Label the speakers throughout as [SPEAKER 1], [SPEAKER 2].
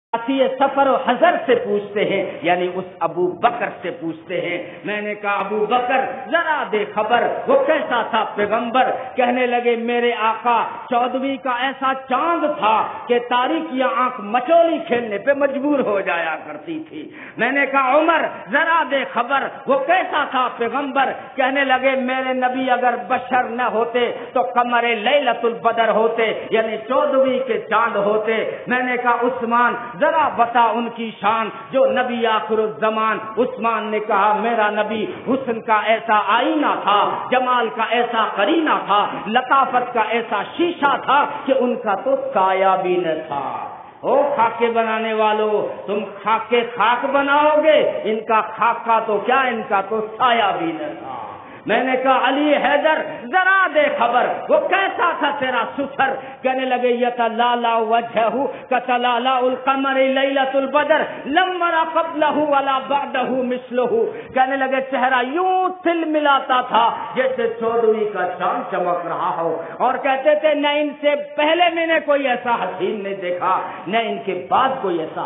[SPEAKER 1] سفر و حضر سے پوچھتے ہیں، یعنی اس ابو بکر سے پوچھتے ہیں۔ میں نے کہا ابو بکر ذرا دے خبر، وہ کیسا تھا پیغمبر؟ کہنے لگے میرے آقا 14ویں کا ایسا چاند تھا کہ تاریکیاں آنکھ مچولی کھیلنے پہ مجبور ہو جایا کرتی تھی۔ میں نے کہا عمر ذرا دے خبر، وہ کیسا تھا پیغمبر؟ کہنے لگے میرے نبی اگر بشر نہ ہوتے تو قمر لیلۃ البدر ہوتے، یعنی 14ویں کے چاند ہوتے۔ میں نے کہا عثمان ذرا بتا ان کی شان جو نبی آخر الزمان۔ عثمان نے کہا میرا نبی حسن کا ایسا آئینہ تھا، جمال کا ایسا قرینہ تھا، لطافت کا ایسا شیشہ تھا کہ ان کا تو سایہ بھی نہ تھا۔ او خاکے بنانے والو، تم خاکے خاک بناؤ گے، ان کا خاکہ تو کیا، ان کا تو سایہ بھی نہ تھا۔ میں نے کہا علی حیدر ذرا دے خبر، وہ کیسا تھا تیرا سفر؟ کہنے لگے یتلالا وجہہ کتلالا القمر لیلۃ البدر لم را قبلہ ولا بعدہ مثلہ۔ کہنے لگے چہرہ یوں تل ملاتا تھا جیسے 14ویں کا چاند چمک رہا ہو، اور کہتے تھے نہ ان سے پہلے میں نے کوئی ایسا حسین نہیں دیکھا، نہ ان کے بعد کوئی ایسا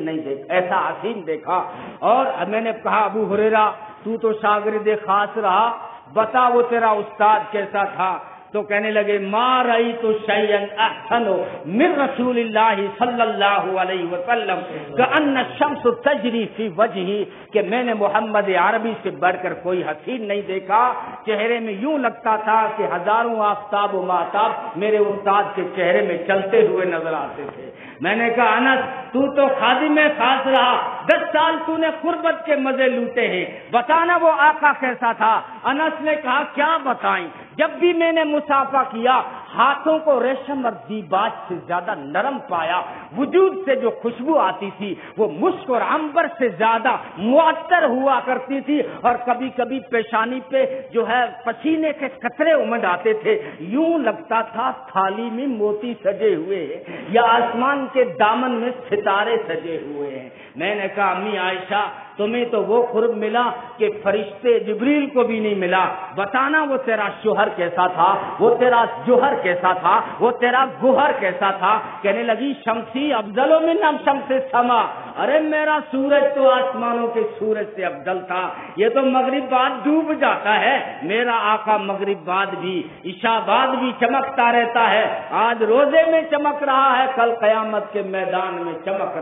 [SPEAKER 1] حسین دیکھا۔ اور میں نے کہا ابو ہریرہ تو شاگرد خاص رہا، بتا وہ تیرا استاد کیسا تھا؟ تو کہنے لگے ما رأیت شیئا احسن من رسول اللہ صلی اللہ علیہ وسلم کأن الشمس تجری فی وجہی، کہ میں نے محمد عربی سے بڑھ کر کوئی حسین نہیں دیکھا، چہرے میں یوں لگتا تھا کہ ہزاروں آفتاب و ماہتاب میرے استاد کے چہرے میں چلتے ہوئے نظر آتے تھے۔ میں نے کہا انس تو خادم خاص رہا، 10 سال تو نے قربت کے مزے لوٹے ہیں، بتانا وہ آقا کیسا تھا؟ انس نے کہا کیا بتائیں، جب بھی میں نے مسافہ کیا ہاتھوں کو ریشم اور دیباج سے زیادہ نرم پایا، وجود سے جو خوشبو آتی تھی وہ مشک اور عنبر سے زیادہ معطر ہوا کرتی تھی، اور کبھی کبھی پیشانی پہ جو ہے پسینے کے قطرے امڈ آتے تھے، یوں لگتا تھا تھالی میں موتی سجے ہوئے ہیں یا آسمان کے دامن میں ستارے سجے ہوئے ہیں۔ میں نے کہا امی عائشہ تمہیں تو وہ قرب ملا کہ فرشتے جبریل کو بھی نہیں ملا، بتانا وہ تیرا شوہر کیسا تھا، وہ تیرا جوہر کیسا تھا، وہ تیرا گوہر کیسا تھا؟ کہنے لگی شمسی افضل من شمس السما، ارے میرا سورج تو آسمانوں کے سورج سے افضل تھا، یہ تو مغرب بعد ڈوب جاتا ہے، میرا آقا مغرب بعد بھی عشاء بعد بھی چمکتا رہتا ہے، آج روزے میں چمک رہا ہے، کل قیامت کے میدان میں چمک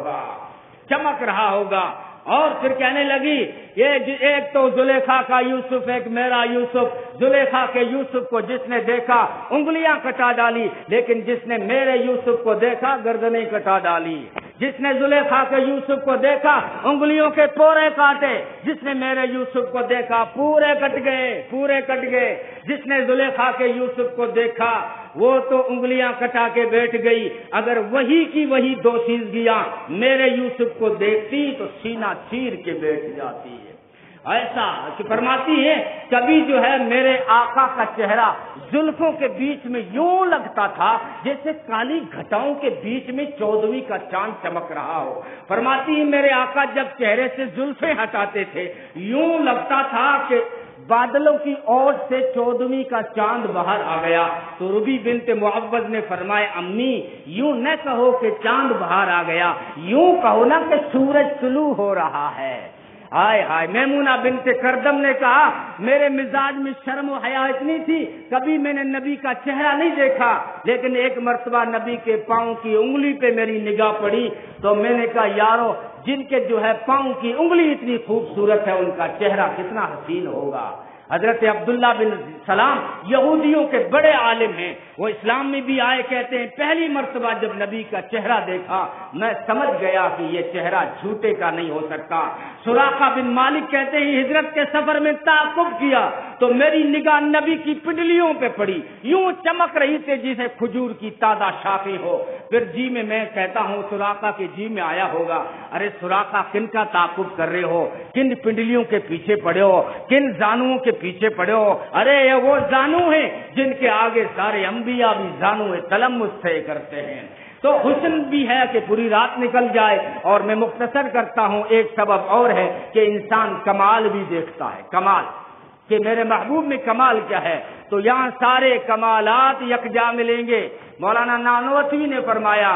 [SPEAKER 1] رہا ہوگا۔ اور پھر کہنے لگی یہ ایک تو زلیخا کا یوسف، ایک میرا یوسف، زلیخا کے یوسف کو جس نے دیکھا انگلیاں کٹا ڈالی، لیکن جس نے میرے یوسف کو دیکھا گردنیں کٹا ڈالی، جس نے زلیخا کے یوسف کو دیکھا انگلیوں کے پورے کاٹے، جس نے میرے یوسف کو دیکھا پورے کٹ گئے، جس نے زلیخا کے یوسف کو دیکھا وہ تو انگلیاں کٹا کے بیٹھ گئی، اگر وہی کی وہی دوشیزگیاں میرے یوسف کو دیکھتی تو سینہ چیر کے بیٹھ جاتی ہے۔ ایسا کہ فرماتی ہے کبھی جو ہے میرے آقا کا چہرہ زلفوں کے بیچ میں یوں لگتا تھا جیسے کالی گھٹاؤں کے بیچ میں 14ویں کا چاند چمک رہا ہو۔ فرماتی ہے میرے آقا جب چہرے سے زلفیں ہٹاتے تھے یوں لگتا تھا کہ بادلوں کی اوٹ سے 14ویں کا چاند باہر آ گیا۔ تو ربی بنت معوذ نے فرمایا امی یوں نہ کہو کہ چاند باہر آ گیا، یوں کہو نا کہ سورج طلوع ہو رہا ہے۔ ہائے ہائے۔ میمونہ بنت کردم نے کہا میرے مزاج میں شرم و حیا اتنی تھی کبھی میں نے نبی کا چہرہ نہیں دیکھا، لیکن ایک مرتبہ نبی کے پاؤں کی انگلی پہ میری نگاہ پڑی تو میں نے کہا یارو جن کے جو ہے پاؤں کی انگلی اتنی خوبصورت ہے ان کا چہرہ کتنا حسین ہوگا۔ حضرت عبداللہ بن سلام یہودیوں کے بڑے عالم ہیں، وہ اسلام میں بھی آئے، کہتے ہیں پہلی مرتبہ جب نبی کا چہرہ دیکھا میں سمجھ گیا کہ یہ چہرہ جھوٹے کا نہیں ہو سکتا۔ سراقہ بن مالک کہتے ہیں ہجرت کے سفر میں تعاقب کیا تو میری نگاہ نبی کی پنڈلیوں پہ پڑی، یوں چمک رہی تھی جسے کھجور کی تازہ شاخیں ہو۔ پھر جی میں کہتا ہوں سراقہ کے جی میں آیا ہوگا ارے سراقہ کن کا تعاقب کر رہے ہو، کن پنڈلیوں کے پیچھے پڑے ہو، کن زانوؤں کے پیچھے پڑے ہو؟ ارے یہ وہ زانو ہیں جن کے آگے سارے انبیاء بھی زانو تلمس طے کرتے ہیں۔ تو حسن بھی ہے کہ پوری رات نکل جائے، اور میں مختصر کرتا ہوں ایک سبب اور ہے کہ انسان کمال بھی دیکھتا ہے، کمال کہ میرے محبوب میں کمال کیا ہے، تو یہاں سارے کمالات یکجا ملیں گے۔ مولانا نانوتوی نے فرمایا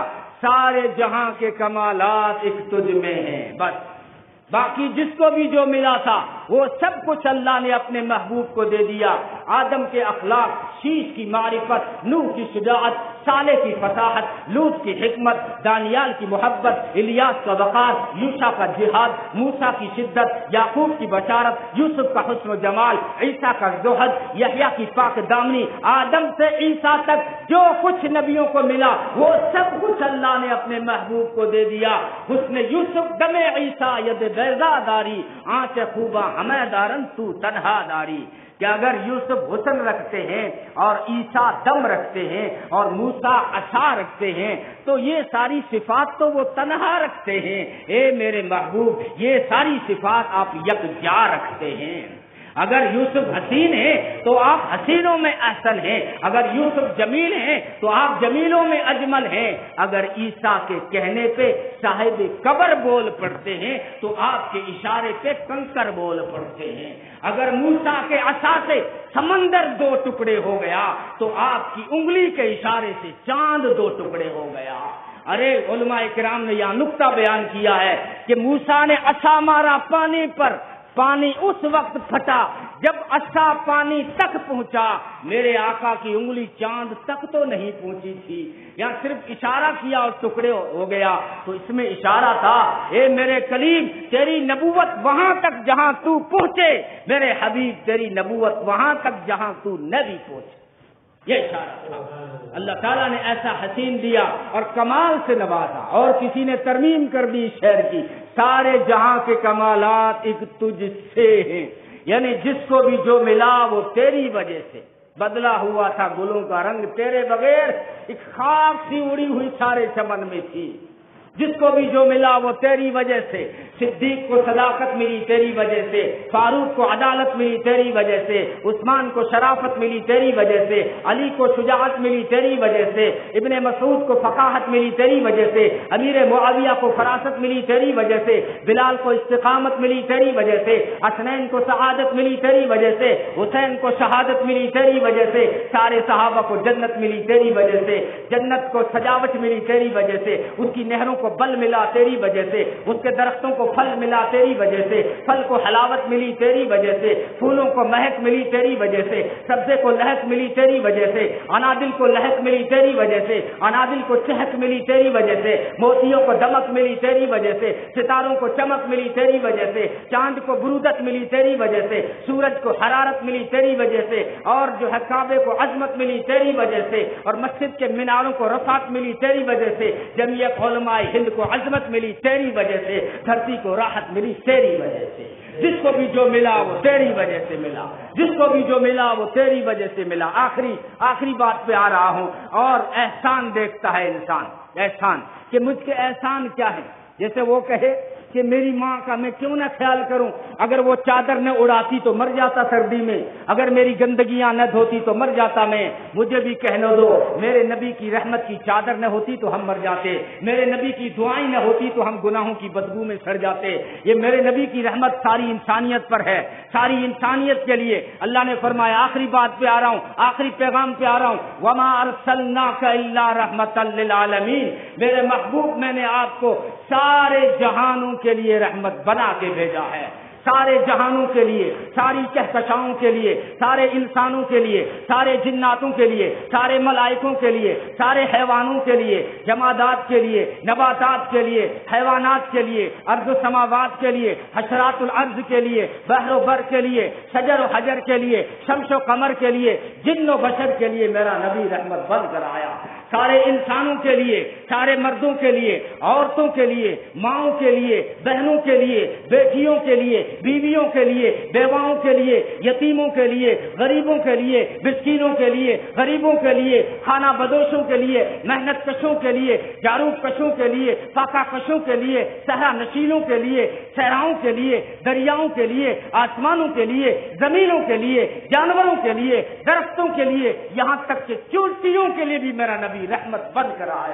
[SPEAKER 1] سارے جہاں کے کمالات ایک تجھ میں ہیں. بس باقی جس کو بھی جو ملا تھا وہ سب کچھ اللہ نے اپنے محبوب کو دے دیا. آدم کے اخلاق، شیش کی معرفت، نوح کی شجاعت، صالح کی فصاحت، لوط کی حکمت، دانیال کی محبت، الیاس کا وقار، یوشع کا جہاد، موسیٰ کی شدت، یعقوب کی بشارت، یوسف کا حسن و جمال، عیسیٰ کا زہد، یحییٰ کی پاک دامنی. آدم سے عیسیٰ تک جو کچھ نبیوں کو ملا وہ سب کچھ اللہ نے اپنے محبوب کو دے دیا. حسن یوسف دم عیسیٰ ید بیضا داری، آنچ خوباں ہمیں دارن تو تنہا داری. کہ اگر یوسف حسن رکھتے ہیں اور عیسیٰ دم رکھتے ہیں اور موسیٰ عصا رکھتے ہیں تو یہ ساری صفات تو وہ تنہا رکھتے ہیں. اے میرے محبوب یہ ساری صفات آپ یکجا رکھتے ہیں. اگر یوسف حسین ہے تو آپ حسینوں میں احسن ہیں، اگر یوسف جمیل ہیں تو آپ جمیلوں میں اجمل ہیں. اگر عیسیٰ کے کہنے پہ صاحب قبر بول پڑتے ہیں تو آپ کے اشارے پہ کنکر بول پڑتے ہیں. اگر موسیٰ کے عصا سے سمندر دو ٹکڑے ہو گیا تو آپ کی انگلی کے اشارے سے چاند دو ٹکڑے ہو گیا. ارے علماء کرام نے یہاں نقطہ بیان کیا ہے کہ موسیٰ نے عصا مارا پانی پر، پانی اس وقت پھٹا جب عصا پانی تک پہنچا. میرے آقا کی انگلی چاند تک تو نہیں پہنچی تھی، یا صرف اشارہ کیا اور ٹکڑے ہو گیا. تو اس میں اشارہ تھا اے میرے کلیم تیری نبوت وہاں تک جہاں تو پہنچے، میرے حبیب تیری نبوت وہاں تک جہاں تو نبی پہنچے. یہ اشارہ تھا. اللہ تعالیٰ نے ایسا حسین دیا اور کمال سے نوازا. اور کسی نے ترمیم کر دی شعر کی، سارے جہاں کے کمالات ایک تجھ سے ہیں. یعنی جس کو بھی جو ملا وہ تیری وجہ سے. بدلا ہوا تھا گلوں کا رنگ تیرے بغیر، ایک خاک سی اڑی ہوئی سارے چمن میں تھی. جس کو بھی جو ملا وہ تیری وجہ سے. صدیق کو صداقت ملی تیری وجہ سے، فاروق کو عدالت ملی تیری وجہ سے، عثمان کو شرافت ملی تیری وجہ سے، علی کو شجاعت ملی تیری وجہ سے، ابن مسعود کو فقاہت ملی تیری وجہ سے، امیر معاویہ کو فراست ملی تیری وجہ سے، بلال کو استقامت ملی تیری وجہ سے، حسنین کو سعادت ملی تیری وجہ سے، حسین کو شہادت ملی تیری وجہ سے، سارے صحابہ کو جنت ملی تیری وجہ سے، جنت کو سجاوٹ ملی تیری وجہ سے، اس کی نہروں کو بل ملا تیری وجہ سے، اس کے درختوں کو پھل ملا تیری وجہ سے، پھل کو حلاوت ملی تیری وجہ سے، پھولوں کو مہک ملی تیری وجہ سے، سبزے کو لہک ملی تیری وجہ سے، انادل کو لہک ملی تیری وجہ سے، انادل کو چہک ملی تیری وجہ سے، موتیوں کو دمک ملی تیری وجہ سے، ستاروں کو چمک ملی تیری وجہ سے، چاند کو برودت ملی تیری وجہ سے، سورج کو حرارت ملی تیری وجہ سے، اور جو ہے کعبے کو عظمت ملی تیری وجہ سے، اور مسجد کے میناروں کو رفعت ملی تیری وجہ سے، جمعیت علماء ہند کو عظمت ملی تیری وجہ سے، دھرتی کو راحت ملی تیری وجہ سے. جس کو بھی جو ملا وہ تیری وجہ سے ملا، جس کو بھی جو ملا وہ تیری وجہ سے ملا. آخری بات پہ آ رہا ہوں. اور احسان دیکھتا ہے انسان، احسان کہ مجھ کے احسان کیا ہے. جیسے وہ کہے کہ میری ماں کا میں کیوں نہ خیال کروں، اگر وہ چادر نہ اڑاتی تو مر جاتا سردی میں، اگر میری گندگیاں نہ دھوتی تو مر جاتا میں. مجھے بھی کہنے دو میرے نبی کی رحمت کی چادر نہ ہوتی تو ہم مر جاتے، میرے نبی کی دعائیں نہ ہوتی تو ہم گناہوں کی بدبو میں سڑ جاتے. یہ میرے نبی کی رحمت ساری انسانیت پر ہے، ساری انسانیت کے لیے. اللہ نے فرمایا، آخری بات پہ آ رہا ہوں، آخری پیغام پہ آ رہا ہوں، وما ارسلناک الا رحمتا للعالمین. میرے محبوب میں نے آپ کو سارے جہانوں کے لیے رحمت بنا کے بھیجا ہے. سارے جہانوں کے لیے، ساری کہکشاؤں کے لیے، سارے انسانوں کے لیے، سارے جناتوں کے لیے، سارے ملائکوں کے لیے، سارے حیوانوں کے لیے، جمادات کے لیے، نباتات کے لیے، حیوانات کے لیے، ارض و سماوات کے لیے، حشرات الارض کے لیے، بحر و بر کے لیے، شجر و حجر کے لیے، شمس و قمر کے لیے، جن و بشر کے لیے میرا نبی رحمت بن کر آیا. سارے انسانوں کے لیے، سارے مردوں کے لیے، عورتوں کے لیے، ماؤں کے لیے، بہنوں کے لیے، بیٹیوں کے لیے، بیویوں کے لیے، بیواؤں کے لیے، یتیموں کے لیے، غریبوں کے لیے، مسکینوں کے لیے، غریبوں کے لیے، خانہ بدوشوں کے لیے، محنت کشوں کے لیے، جارو کشوں کے لیے، فاقہ کشوں کے لیے، صحرا نشینوں کے لیے، صحراؤں کے لیے، دریاؤں کے لیے، آسمانوں کے لیے، زمینوں کے لیے، جانوروں کے لیے، درختوں کے لیے، یہاں تک کہ چونٹیوں کے لیے بھی میرا نبی رحمت بن کر آیا.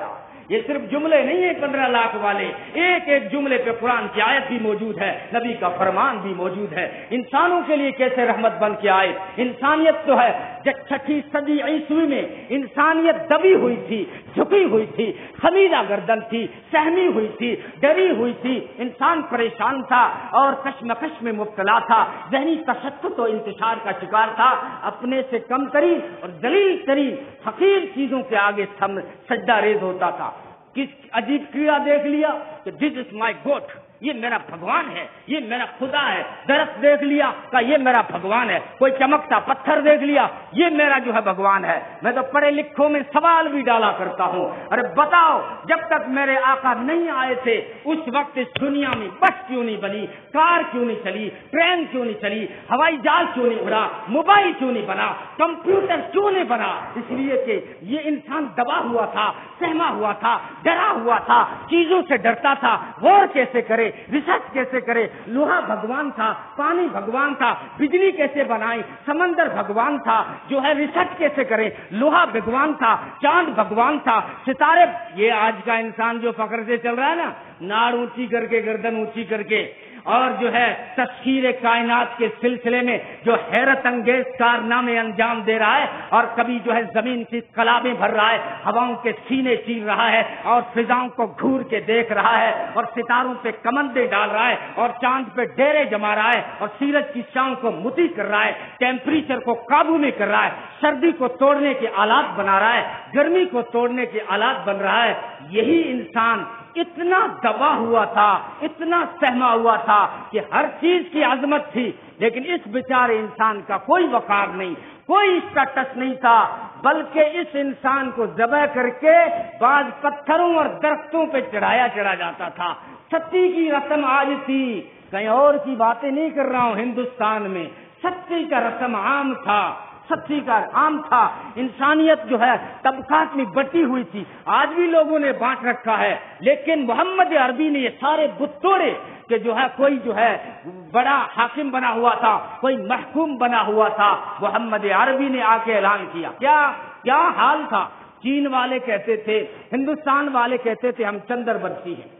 [SPEAKER 1] یہ صرف جملے نہیں ہیں 15 لاکھ والے، ایک ایک جملے پہ قرآن کی آیت بھی موجود ہے، نبی کا فرمان بھی موجود ہے۔ انسانوں کے لیے کیسے رحمت بن کے آئے۔ انسانیت تو ہے، جب 6 صدی عیسوی میں انسانیت دبی ہوئی تھی، جھکی ہوئی تھی، خمیدہ گردن تھی، سہمی ہوئی تھی، ڈری ہوئی تھی، انسان پریشان تھا اور کشمکش میں مبتلا تھا، ذہنی تشتت و انتشار کا شکار تھا، اپنے سے کم ترین اور ذلیل ترین حقیر چیزوں کے آگے سجدہ ریز ہوتا تھا۔ کس عجیب کیڑا دیکھ لیا کہ دس از مائی گوڈ، یہ میرا بھگوان ہے، یہ میرا خدا ہے۔ درخت دیکھ لیا کہ یہ میرا بھگوان ہے۔ کوئی چمکتا پتھر دیکھ لیا، یہ میرا جو ہے بھگوان ہے۔ میں تو پڑھے لکھوں میں سوال بھی ڈالا کرتا ہوں، ارے بتاؤ جب تک میرے آقا نہیں آئے تھے اس وقت اس دنیا میں بس کیوں نہیں بنی، کار کیوں نہیں چلی، ٹرین کیوں نہیں چلی، ہوائی جہاز کیوں نہیں اڑا، موبائل کیوں نہیں بنا، کمپیوٹر کیوں نہیں بنا؟ اس لیے کہ یہ انسان دبا ہوا تھا، سہما ہوا تھا، ڈرا ہوا تھا، چیزوں سے ڈرتا تھا، غور کیسے کرے، ریسرچ کیسے کرے۔ لوہا بھگوان تھا، پانی بھگوان تھا، بجلی کیسے بنائی، سمندر بھگوان تھا، جو ہے ریسرچ کیسے کرے، لوہا بھگوان تھا، چاند بھگوان تھا، ستارے۔ یہ آج کا انسان جو فخر سے چل رہا ہے نا، ناڑ اونچی کر کے، گردن اونچی کر کے، اور جو ہے تسخیر کائنات کے سلسلے میں جو حیرت انگیز کارنامے انجام دے رہا ہے، اور کبھی جو ہے زمین کی کلابیں بھر رہا ہے، ہواؤں کے سینے چیر رہا ہے، اور فضاؤں کو گھور کے دیکھ رہا ہے، اور ستاروں پہ کمندے ڈال رہا ہے، اور چاند پہ ڈیرے جما رہا ہے، اور سورج کی شام کو متی کر رہا ہے، ٹیمپریچر کو قابو میں کر رہا ہے، سردی کو توڑنے کے آلات بنا رہا ہے، گرمی کو توڑنے کے آلات بن رہا ہے۔ یہی انسان اتنا دبا ہوا تھا، اتنا سہما ہوا تھا کہ ہر چیز کی عظمت تھی، لیکن اس بیچارے انسان کا کوئی وقار نہیں، کوئی اسٹیٹس نہیں تھا، بلکہ اس انسان کو ذبح کر کے بعض پتھروں اور درختوں پہ چڑھا جاتا تھا۔ ستی کی رسم آج تھی، کہیں اور کی باتیں نہیں کر رہا ہوں، ہندوستان میں ستی کا رسم عام تھا، سچی کا عام تھا۔ انسانیت جو ہے طبقات میں بٹی ہوئی تھی، آج بھی لوگوں نے بانٹ رکھا ہے، لیکن محمد عربی نے یہ سارے بت توڑے کہ جو ہے کوئی جو ہے بڑا حاکم بنا ہوا تھا، کوئی محکوم بنا ہوا تھا۔ محمد عربی نے آ کے اعلان کیا، کیا حال تھا۔ چین والے کہتے تھے، ہندوستان والے کہتے تھے ہم چندر بنسی ہیں،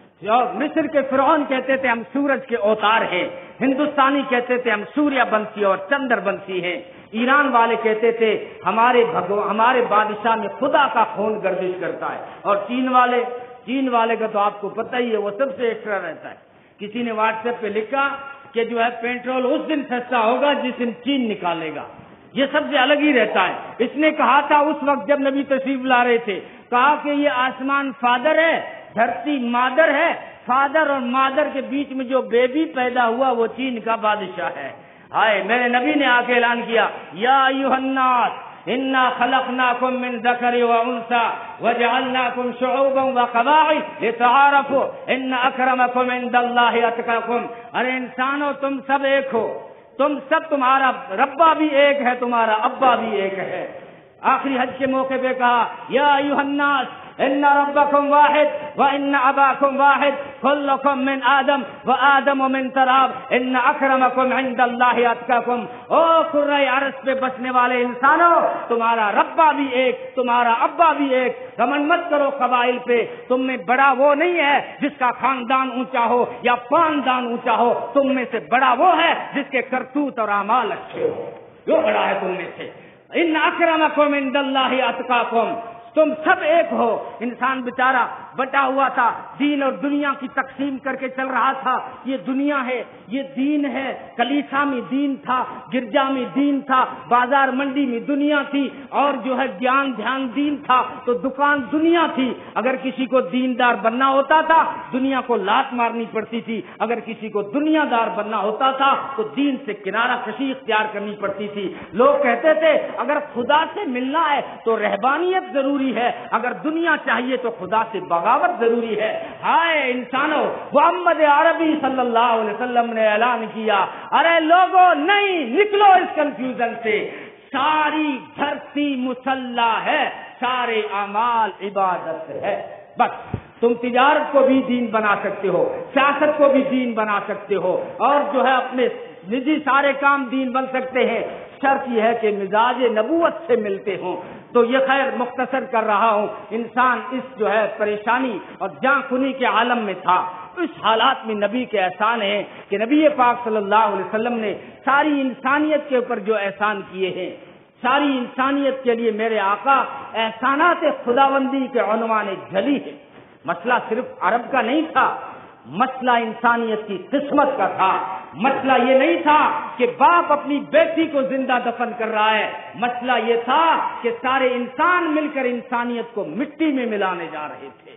[SPEAKER 1] مصر کے فرعون کہتے تھے ہم سورج کے اوتار ہیں، ہندوستانی کہتے تھے ہم سوریہ بنسی اور چندر بنسی ہیں، ایران والے کہتے تھے ہمارے بادشاہ میں خدا کا خون گردش کرتا ہے، اور چین والے کا تو آپ کو پتہ ہی ہے، وہ سب سے ایکسٹرا رہتا ہے۔ کسی نے واٹس ایپ پہ لکھا کہ جو ہے پیٹرول اس دن سستا ہوگا جس دن چین نکالے گا، یہ سب سے الگ ہی رہتا ہے۔ اس نے کہا تھا اس وقت جب نبی تشریف لا رہے تھے، کہا کہ یہ آسمان فادر ہے، دھرتی مادر ہے، فادر اور مادر کے بیچ میں جو بیبی پیدا ہوا وہ چین کا بادشاہ ہے۔ ہائے، میرے نبی نے آ کے اعلان کیا، یا ایھا الناس انا خلقناکم من ذکر و انثی وجعلناکم شعوبا وقبائل لتعارفوا ان اکرمکم عند اللہ اتقاکم۔ ارے انسانوں، تم سب ایک ہو، تم سب، تمہارا ربا بھی ایک ہے، تمہارا ابا بھی ایک ہے۔ آخری حج کے موقع پہ کہا، یا ایھا الناس ان ربکم واحد وان اباکم واحد کلکم من آدم وآدم من تراب ان اکرمکم عند اللہ اتقاکم۔ او کرۂ عرش پہ بسنے والے انسانوں، تمہارا ربا بھی ایک، تمہارا ابا بھی ایک۔ گمن مت کرو قبائل پہ، تم میں بڑا وہ نہیں ہے جس کا خاندان اونچا ہو یا خاندان اونچا ہو، تم میں سے بڑا وہ ہے جس کے کرتوت اور اعمال اچھے ہو، وہ بڑا ہے تم میں سے۔ ان اکرمکم عند اللہ اتقاکم، تم سب ایک ہو۔ انسان بیچارہ بٹا ہوا تھا، دین اور دنیا کی تقسیم کر کے چل رہا تھا، یہ دنیا ہے، یہ دین ہے۔ کلیسا میں دین تھا، گرجا میں دین تھا، بازار منڈی میں دنیا تھی، اور جو ہے گیان دھیان دین تھا، تو دکان دنیا تھی۔ اگر کسی کو دیندار بننا ہوتا تھا دنیا کو لات مارنی پڑتی تھی، اگر کسی کو دنیا دار بننا ہوتا تھا تو دین سے کنارہ کشی اختیار کرنی پڑتی تھی۔ لوگ کہتے تھے اگر خدا سے ملنا ہے تو رہبانیت ضروری ہے، اگر دنیا چاہیے تو خدا سے بغاوت ضروری ہے۔ ہائے انسانوں، محمد عربی صلی اللہ علیہ وسلم نے اعلان کیا، ارے لوگوں نہیں، نکلو اس کنفیوژن سے، ساری دھرتی مصلی ہے، سارے اعمال عبادت ہے۔ بس تم تجارت کو بھی دین بنا سکتے ہو، سیاست کو بھی دین بنا سکتے ہو، اور جو ہے اپنے نجی سارے کام دین بن سکتے ہیں، شرط یہ ہے کہ مزاج نبوت سے ملتے ہوں۔ تو یہ خیر مختصر کر رہا ہوں. انسان اس جو ہے پریشانی اور جان کنی کے عالم میں تھا. اس حالات میں نبی کے احسان ہیں کہ نبی پاک صلی اللہ علیہ وسلم نے ساری انسانیت کے اوپر جو احسان کیے ہیں، ساری انسانیت کے لیے میرے آقا احسانات خداوندی کے عنوان جلی ہے. مسئلہ صرف عرب کا نہیں تھا، مسئلہ انسانیت کی قسمت کا تھا. مسئلہ یہ نہیں تھا کہ باپ اپنی بیٹی کو زندہ دفن کر رہا ہے، مسئلہ یہ تھا کہ سارے انسان مل کر انسانیت کو مٹی میں ملانے جا رہے تھے.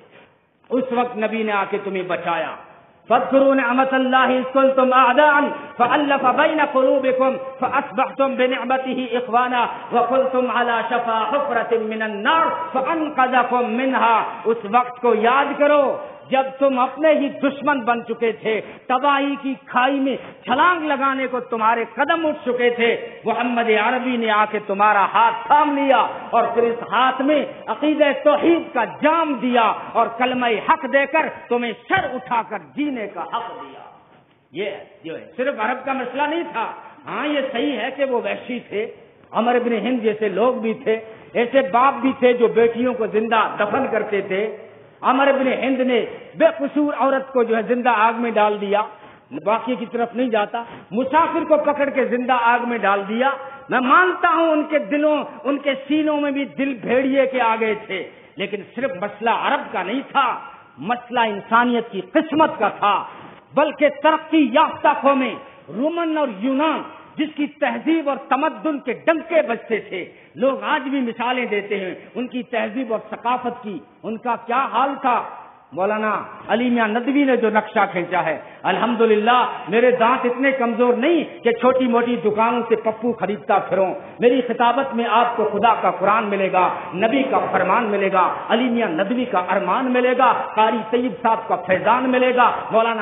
[SPEAKER 1] اس وقت نبی نے آ کے تمہیں بچایا. فاذکروا نعمت اللہ اذ کنتم اعداء فالف بین قلوبکم فاصبحتم بنعمته اخوانا وکنتم علی شفا حفرۃ من النار فانقذکم منها. اس وقت کو یاد کرو جب تم اپنے ہی دشمن بن چکے تھے، تباہی کی کھائی میں چھلانگ لگانے کو تمہارے قدم اٹھ چکے تھے. محمد عربی نے آ کے تمہارا ہاتھ تھام لیا اور پھر اس ہاتھ میں عقیدہ توحید کا جام دیا اور کلمہ حق دے کر تمہیں سر اٹھا کر جینے کا حق دیا. یہ جو ہے صرف عرب کا مسئلہ نہیں تھا. ہاں یہ صحیح ہے کہ وہ وحشی تھے، عمر بن ہند جیسے لوگ بھی تھے، ایسے باپ بھی تھے جو بیٹیوں کو زندہ دفن کرتے تھے. عمر بن ہند نے بے قصور عورت کو جو ہے زندہ آگ میں ڈال دیا. باقی کی طرف نہیں جاتا. مسافر کو پکڑ کے زندہ آگ میں ڈال دیا. میں مانتا ہوں ان کے دلوں، ان کے سینوں میں بھی دل بھیڑیے کے آ گئے تھے، لیکن صرف مسئلہ عرب کا نہیں تھا، مسئلہ انسانیت کی قسمت کا تھا. بلکہ ترقی یافتہ قومیں رومن اور یونان جس کی تہذیب اور تمدن کے ڈنکے بجتے تھے، لوگ آج بھی مثالیں دیتے ہیں ان کی تہذیب اور ثقافت کی. ان کا کیا حال تھا؟ مولانا علی میاں ندوی نے جو نقشہ کھینچا ہے، الحمدللہ میرے دانت اتنے کمزور نہیں کہ چھوٹی موٹی دکانوں سے پپو خریدتا پھروں. میری خطابت میں آپ کو خدا کا قرآن ملے گا، نبی کا فرمان ملے گا، علی میاں ندوی کا ارمان ملے گا، قاری طیب صاحب کا فیضان ملے گا،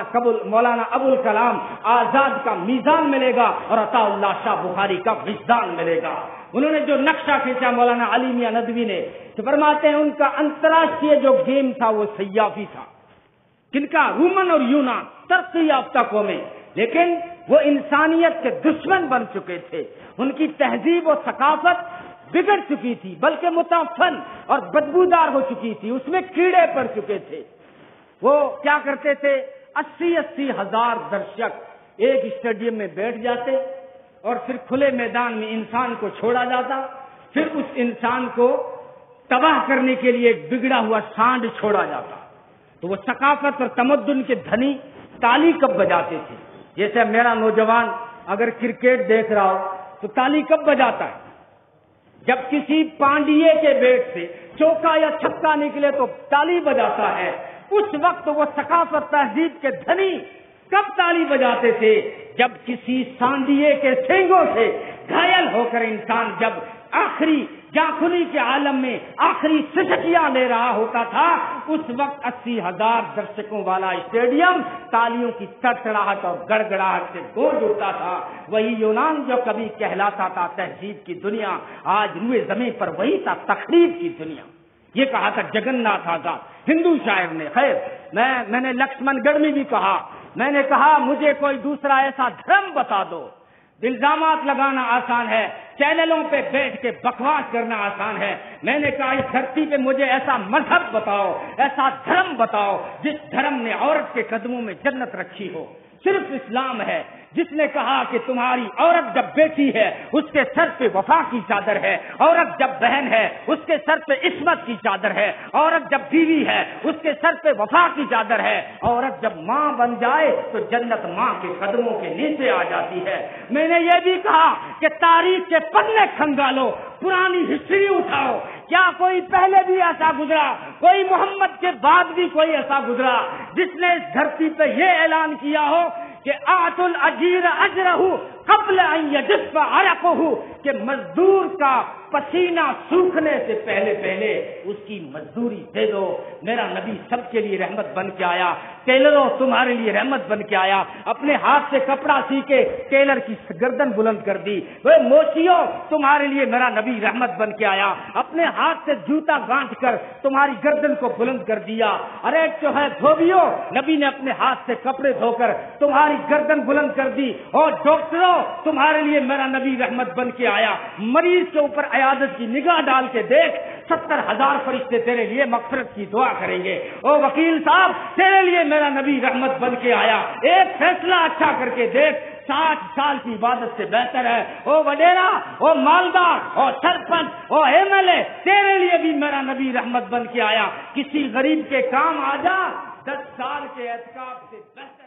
[SPEAKER 1] مولانا ابو الکلام آزاد کا میزان ملے گا اور عطا اللہ شاہ بخاری کا وجدان ملے گا. انہوں نے جو نقشہ کھینچا مولانا علی میاں ندوی نے، تو فرماتے ہیں ان کا انتراشٹریہ جو گیم تھا وہ سیافی تھا. کن کا؟ رومن اور یونان، ترقی یافتہ قومیں، لیکن وہ انسانیت کے دشمن بن چکے تھے. ان کی تہذیب و ثقافت بگڑ چکی تھی، بلکہ متعفن اور بدبودار ہو چکی تھی، اس میں کیڑے پڑ چکے تھے. وہ کیا کرتے تھے؟ 80 ہزار درشک ایک اسٹیڈیم میں بیٹھ جاتے اور پھر کھلے میدان میں انسان کو چھوڑا جاتا، پھر اس انسان کو تباہ کرنے کے لیے ایک بگڑا ہوا سانڈ چھوڑا جاتا. تو وہ ثقافت اور تمدن کے دھنی تالی کب بجاتے تھے؟ جیسے میرا نوجوان اگر کرکٹ دیکھ رہا ہو تو تالی کب بجاتا ہے؟ جب کسی پانڈیے کے بیٹ سے چوکا یا چھکا نکلے تو تالی بجاتا ہے. اس وقت وہ ثقافت تہذیب کے دھنی کب تالی بجاتے تھے؟ جب کسی سانڈیے کے سینگوں سے گھائل ہو کر انسان جب آخری جاخنی کے عالم میں آخری سسکیاں لے رہا ہوتا تھا، اس وقت 80 ہزار درشکوں والا اسٹیڈیم تالیوں کی تڑتڑاہٹ اور گڑگڑاہٹ سے گونج اٹھتا تھا. وہی یونان جو کبھی کہلاتا تھا تہذیب کی دنیا، آج روئے زمین پر وہی تھا تخریب کی دنیا. یہ کہا تھا جگن ناتھ آزاد ہندو شاعر نے. خیر میں نے لکشمن گڑھ میں بھی کہا، میں نے کہا مجھے کوئی دوسرا ایسا دھرم بتا دو. الزامات لگانا آسان ہے، چینلوں پہ بیٹھ کے بکواس کرنا آسان ہے. میں نے کہا اس دھرتی پہ مجھے ایسا مذہب بتاؤ، ایسا دھرم بتاؤ جس دھرم نے عورت کے قدموں میں جنت رکھی ہو. صرف اسلام ہے جس نے کہا کہ تمہاری عورت جب بیٹی ہے اس کے سر پہ وفا کی چادر ہے، عورت جب بہن ہے اس کے سر پہ عصمت کی چادر ہے، عورت جب بیوی ہے اس کے سر پہ وفا کی چادر ہے، عورت جب ماں بن جائے تو جنت ماں کے قدموں کے نیچے آ جاتی ہے. میں نے یہ بھی کہا کہ تاریخ کے پنے کھنگالو، پرانی ہسٹری اٹھاؤ. کیا کوئی پہلے بھی ایسا گزرا؟ کوئی محمد کے بعد بھی کوئی ایسا گزرا جس نے اس دھرتی پہ یہ اعلان کیا ہو کہ آت الاجیر اجرہ قبل ان یجف عرقہ، کہ مزدور کا پسینہ سوکھنے سے پہلے اس کی مزدوری دے دو. میرا نبی سب کے لیے رحمت بن کے آیا. ٹیلروں تمہارے لیے رحمت بن کے آیا، اپنے ہاتھ سے کپڑا سی کے ٹیلر کی گردن بلند کر دی. وہ موچیوں تمہارے لیے میرا نبی رحمت بن کے آیا، اپنے ہاتھ سے جوتا گانٹھ کر تمہاری گردن کو بلند کر دیا. ارے جو ہے دھوبیوں، نبی نے اپنے ہاتھ سے کپڑے دھو کر تمہاری گردن بلند کر دی. اور ڈاکٹروں تمہارے لیے میرا نبی رحمت بن کے آیا. مریض کے اوپر عیادت کی نگاہ ڈال کے دیکھ, 70,000 فرشتے تیرے لیے مغفرت کی دعا کریں گے. او وکیل صاحب, تیرے لیے میرا نبی رحمت بن کے آیا, ایک فیصلہ اچھا کر کے دیکھ, 60 سال کی عبادت سے بہتر ہے. او وڈیرا, او مالدار, او سرپنچ, او MLA, تیرے لیے بھی میرا نبی رحمت بن کے آیا. کسی غریب کے کام آ جا, 10 سال کے اعتکاف سے بہتر.